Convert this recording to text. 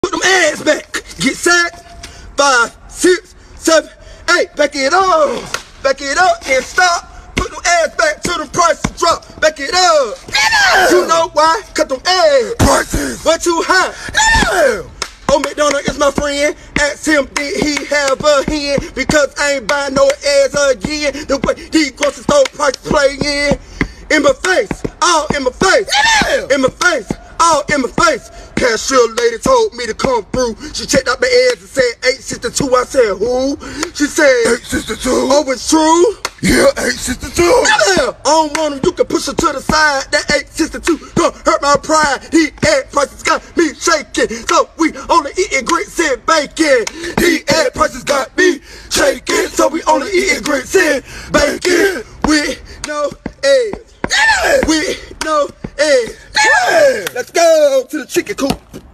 Put them ads back. Get set. 5, 6, 7, 8. Back it up. Back it up and stop. Put them ads back till the prices drop. Back it up. You know why? Cause them ad prices way too high. Old McDonald is my friend. Ask him, did he have a hand? Because I ain't buying no ads again. The way these grocery store prices playing. In my face, all in my face. In my face, all in my face. Cashier lady told me to come through. She checked out my ads and said 862. I said, who? She said 862. Oh, it's true? Yeah, 862. Yeah, I don't want him, you can push her to the side. That 862 don't hurt my pride. He ad prices got me shaking. So we only eating grits and bacon. He ad prices got me shaking. So we only eating grits and bacon. With no eggs. With no eggs. Let's go to the chicken coop.